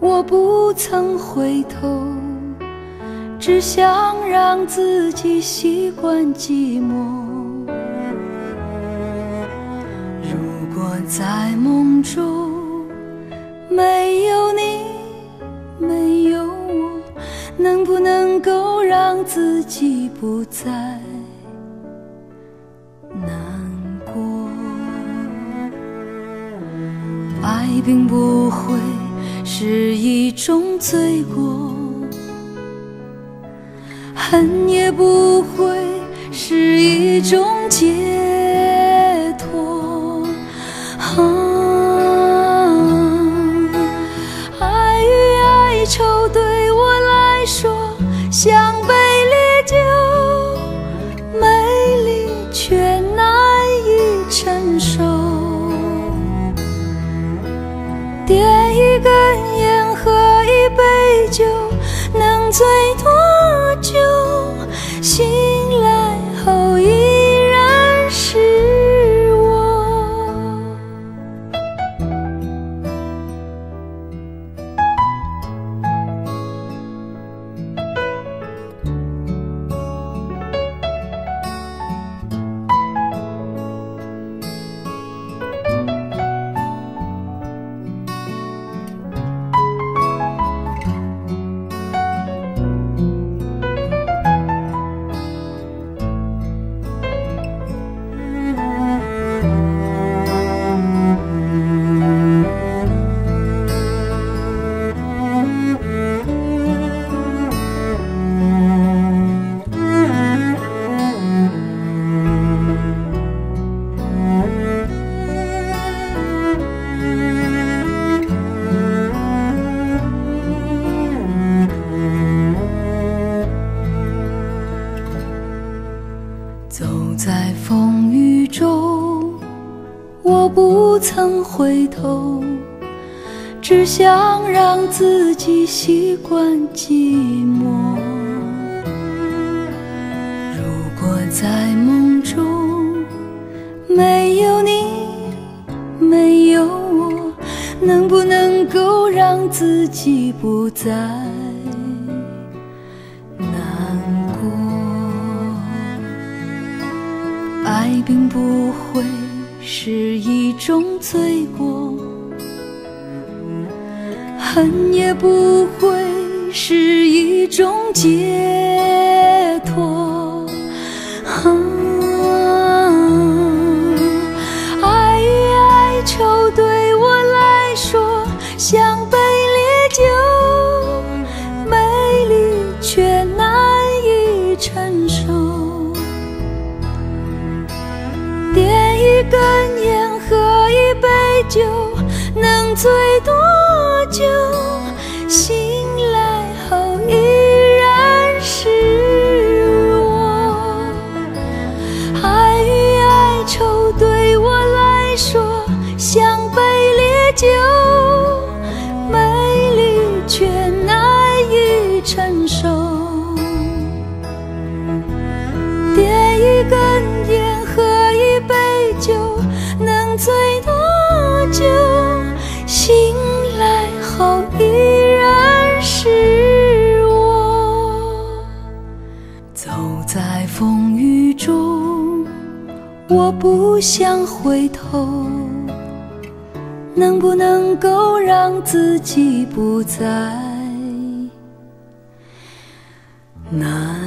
我不曾回头，只想让自己习惯寂寞。如果在梦中没有你，没有我，能不能够让自己不再难过？爱并不会是一种罪过，恨也不会是一种解脱。爱与哀愁对我来说像杯烈酒，美丽却难以承受。点一根烟，喝一杯酒，能醉多久？醒来后依然是我。走在风雨中，我不曾回头，只想让自己习惯寂寞。如果在梦中没有你，没有我，能不能够让自己不再难过？爱并不会是一种罪过，恨也不会是一种解脱。爱与哀愁对我来说像杯烈酒，美丽却难以承受。点一根烟，喝一杯酒，能醉多久？醒来后依然是我。爱与哀愁对我来说像杯烈酒，美丽却难以承受。点一根烟，喝一杯酒，能醉多久？醒来后依然是我。走在风雨中，我不想回头，能不能够让自己不再难